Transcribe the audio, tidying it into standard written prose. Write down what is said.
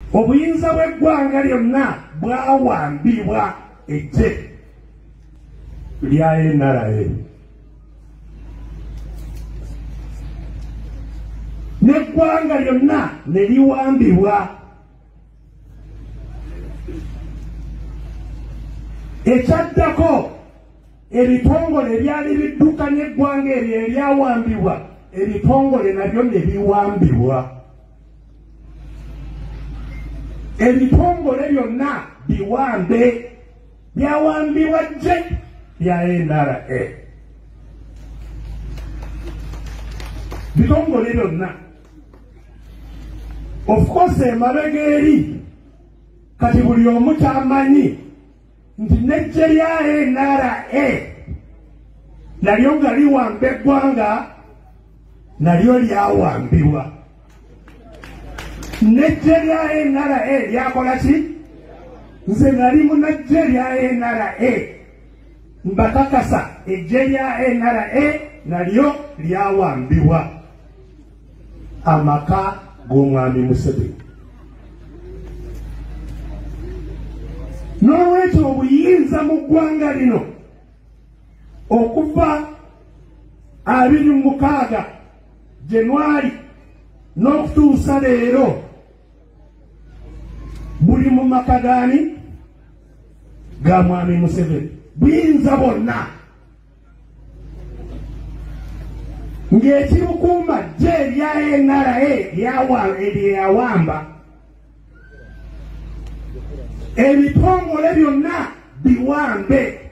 obuyinza bw'eggwanga lyonna bwawambibwa eggye lya NRA. N'eggwanga lyonna ne liwambibwa. Ekyaddako ebitongole byali biddukanya eggwanga eryo eryawambibwa, ebitongole nabyo ne biwambibwa. Ebitongole byonna biwambe, byawambibwa ggye lya NRA. Bitongole byonna. Of course emabega eri kati buli omu kyamanyi nti n'eggye lya NRA nalyo nga liwamba eggwanga nalyo lyawambibwa. N'eggye lya NRA lyakola ki? Nze nali mun'eggye lya NRA mbakakasa eggye lya NRA nalyo lyawambibwa amaka g'omwami Museveni. N'olwekyo obuyinza mu ggwanga lino okuva 26 January n'okutuusa leero buli mu maka gaani ga mwami Museveni. Buyinza bwonna ng'ekibukuuma ggye erya NRA lyawamba, ebitongole byonna biwambe.